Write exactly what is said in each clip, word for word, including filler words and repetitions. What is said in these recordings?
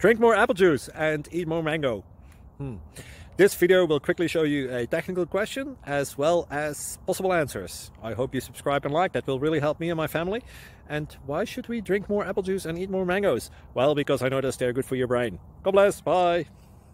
Drink more apple juice and eat more mango. Hmm. This video will quickly show you a technical question as well as possible answers. I hope you subscribe and like, that will really help me and my family. And why should we drink more apple juice and eat more mangoes? Well, because I noticed they're good for your brain. God bless, bye!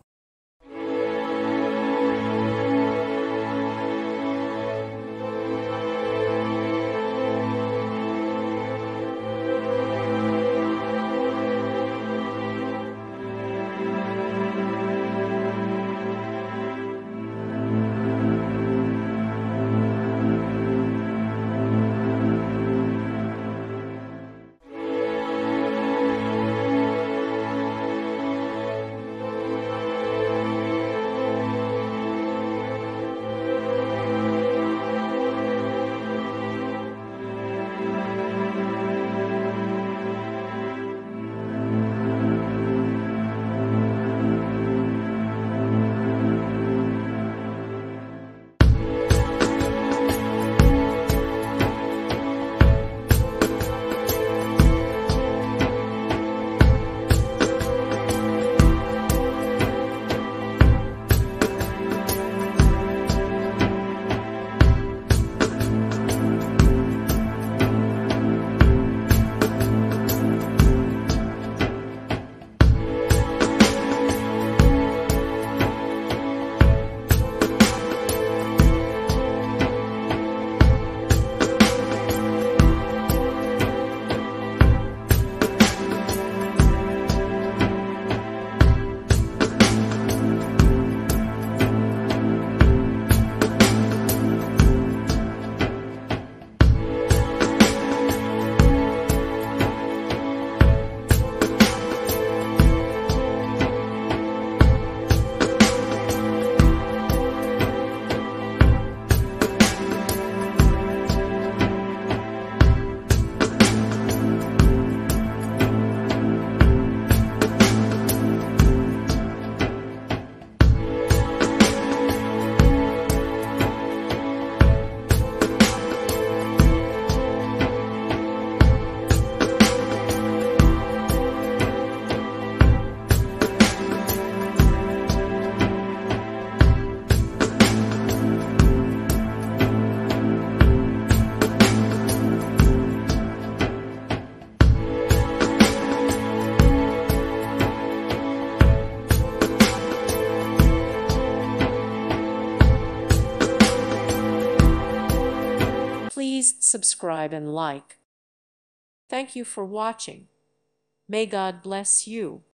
Please subscribe and like. Thank you for watching. May God bless you.